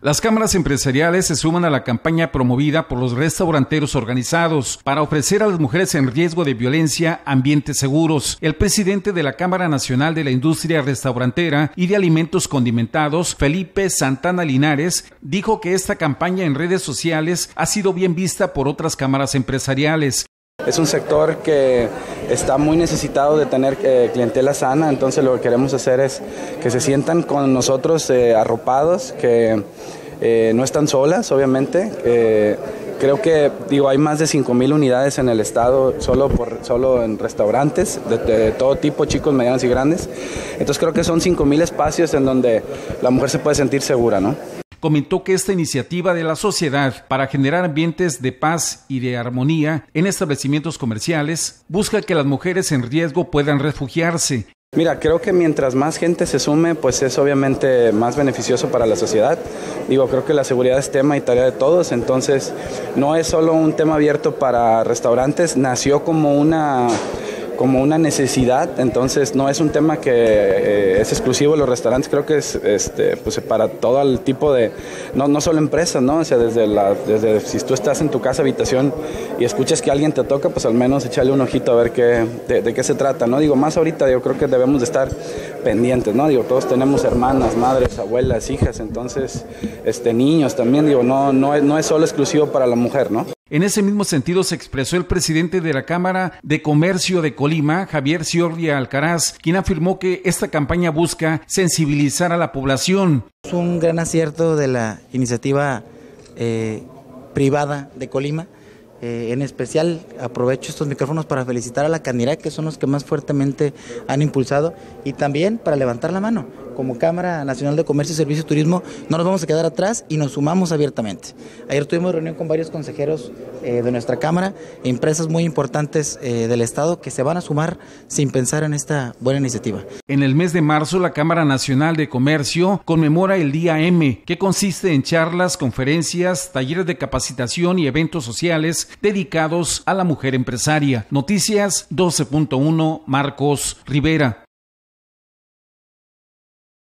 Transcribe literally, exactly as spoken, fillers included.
Las cámaras empresariales se suman a la campaña promovida por los restauranteros organizados para ofrecer a las mujeres en riesgo de violencia ambientes seguros. El presidente de la Cámara Nacional de la Industria Restaurantera y de Alimentos Condimentados, Felipe Santana Linares, dijo que esta campaña en redes sociales ha sido bien vista por otras cámaras empresariales. Es un sector que está muy necesitado de tener eh, clientela sana, entonces lo que queremos hacer es que se sientan con nosotros eh, arropados, que eh, no están solas, obviamente. Eh, creo que digo hay más de cinco mil unidades en el estado solo, por, solo en restaurantes de, de todo tipo, chicos, medianos y grandes. Entonces creo que son cinco mil espacios en donde la mujer se puede sentir segura, ¿no? Comentó que esta iniciativa de la sociedad para generar ambientes de paz y de armonía en establecimientos comerciales busca que las mujeres en riesgo puedan refugiarse. Mira, creo que mientras más gente se sume, pues es obviamente más beneficioso para la sociedad. Digo, creo que la seguridad es tema y tarea de todos, entonces no es solo un tema abierto para restaurantes, nació como una... como una necesidad, entonces no es un tema que eh, es exclusivo de los restaurantes, creo que es este, pues para todo el tipo de, no, no solo empresas, ¿no? O sea, desde, la, desde si tú estás en tu casa, habitación y escuchas que alguien te toca, pues al menos echarle un ojito a ver qué, de, de qué se trata, ¿no? Digo, más ahorita yo creo que debemos de estar pendientes, ¿no? Digo, todos tenemos hermanas, madres, abuelas, hijas, entonces, este, niños también, digo, no, no, es, no es solo exclusivo para la mujer, ¿no? En ese mismo sentido se expresó el presidente de la Cámara de Comercio de Colima, Javier Ciordia Alcaraz, quien afirmó que esta campaña busca sensibilizar a la población. Es un gran acierto de la iniciativa eh, privada de Colima. Eh, en especial aprovecho estos micrófonos para felicitar a la Canirac, que son los que más fuertemente han impulsado, y también para levantar la mano. Como Cámara Nacional de Comercio, Servicio y Turismo no nos vamos a quedar atrás y nos sumamos abiertamente. Ayer tuvimos reunión con varios consejeros eh, de nuestra Cámara, empresas muy importantes eh, del Estado que se van a sumar sin pensar en esta buena iniciativa. En el mes de marzo, la Cámara Nacional de Comercio conmemora el Día M, que consiste en charlas, conferencias, talleres de capacitación y eventos sociales dedicados a la mujer empresaria. Noticias doce punto uno, Marcos Rivera.